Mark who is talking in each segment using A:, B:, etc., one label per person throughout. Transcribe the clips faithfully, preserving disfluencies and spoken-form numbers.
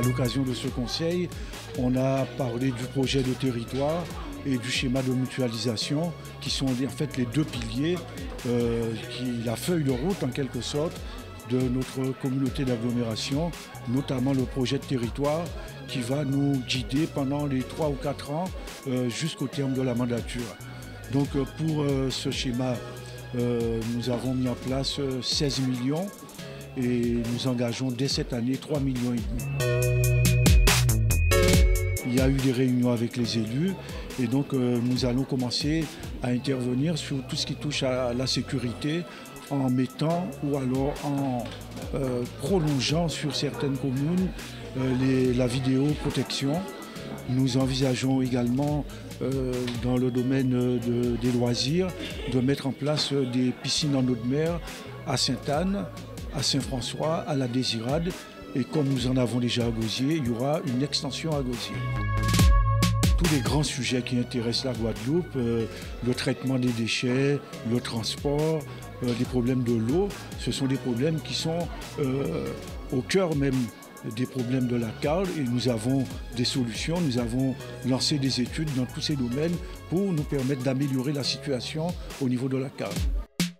A: l'occasion de ce conseil, on a parlé du projet de territoire et du schéma de mutualisation, qui sont en fait les deux piliers, euh, qui, la feuille de route en quelque sorte de notre communauté d'agglomération, notamment le projet de territoire qui va nous guider pendant les trois ou quatre ans euh, jusqu'au terme de la mandature. Donc euh, pour euh, ce schéma, euh, nous avons mis en place euh, seize millions et nous engageons dès cette année trois millions et demi. Il y a eu des réunions avec les élus et donc euh, nous allons commencer à intervenir sur tout ce qui touche à la sécurité en mettant ou alors en euh, prolongeant sur certaines communes euh, les, la vidéoprotection. Nous envisageons également euh, dans le domaine de, des loisirs de mettre en place des piscines en eau de mer à Sainte-Anne, à Saint-François, à la Désirade. Et comme nous en avons déjà à Gosier, il y aura une extension à Gosier. Tous les grands sujets qui intéressent la Guadeloupe, euh, le traitement des déchets, le transport, euh, les problèmes de l'eau, ce sont des problèmes qui sont euh, au cœur même des problèmes de la C A R L et nous avons des solutions, nous avons lancé des études dans tous ces domaines pour nous permettre d'améliorer la situation au niveau de la C A R L.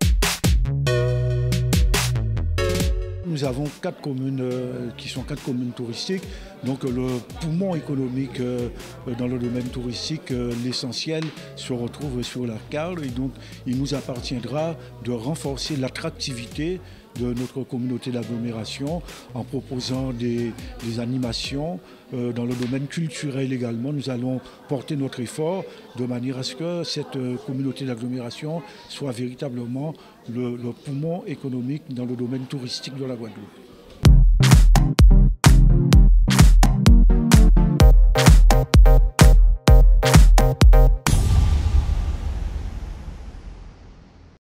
A: Nous avons quatre communes euh, qui sont quatre communes touristiques. Donc le poumon économique euh, dans le domaine touristique, euh, l'essentiel se retrouve sur la C A R L. Et donc il nous appartiendra de renforcer l'attractivité de notre communauté d'agglomération en proposant des, des animations. Euh, dans le domaine culturel également, nous allons porter notre effort de manière à ce que cette euh, communauté d'agglomération soit véritablement le, le poumon économique dans le domaine touristique de la Guadeloupe.